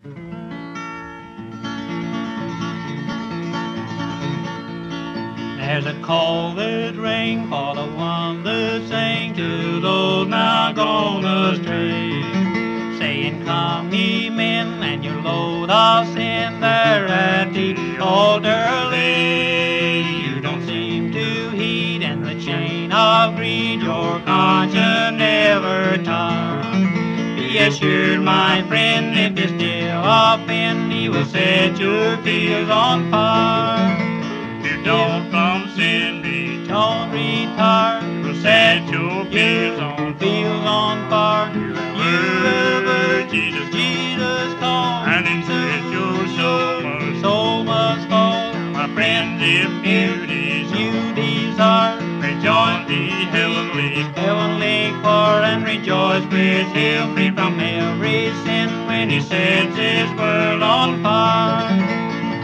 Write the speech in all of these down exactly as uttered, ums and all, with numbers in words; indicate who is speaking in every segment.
Speaker 1: There's a call that rang for the one that sang to those now gone astray, saying, "Come ye men, and your load of sin there at the altar lay." You don't seem to heed, and the chain of greed your conscience never tied. Be assured, my friend, if you still offend, he will set your fields on fire. You don't from sin be, don't retire. He will set your fields on, fields on fire. You have heard Jesus, Jesus call, and into it your soul must, soul must fall. My friends, if you desire, you desire, rejoin the heavenly, heavenly choir, and rejoice with him, free from every sin, when he sets his world on fire.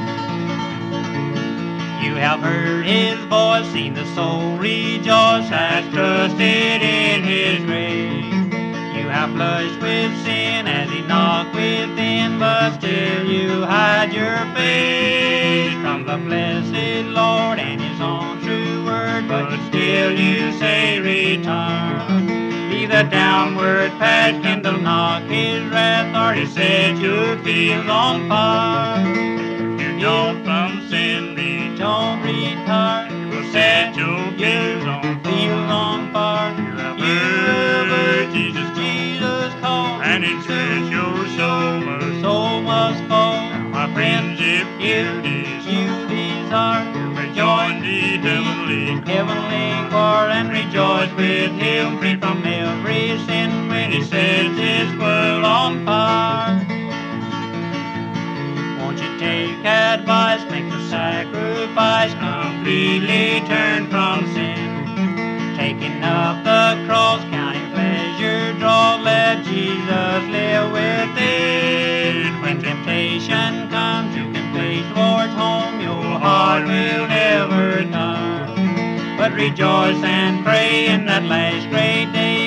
Speaker 1: You have heard his voice, seen the soul rejoice, has trusted in his grace. You have flushed with sin as he knocked within, but still you hide your face from the blessed Lord and his own true word, but still you say, "Return." Leave the downward path, kindle not his wrath, or he set your fields on fire. You don't from sin be, don't retire. He will set your fields on, fields on fire. You have heard Jesus, Jesus call, and in truth your soul must, soul must fall. My friends, if you desire, you desire, rejoin the heavenly, heavenly choir, and rejoice with him, free from every sin, when he sets his world on fire. Won't you take advice, make the sacrifice, completely turn from sin, taking up the cross, counting pleasure draw, let Jesus live within. When temptation comes, you can face towards home, your heart will never die, but rejoice and pray in that last great day,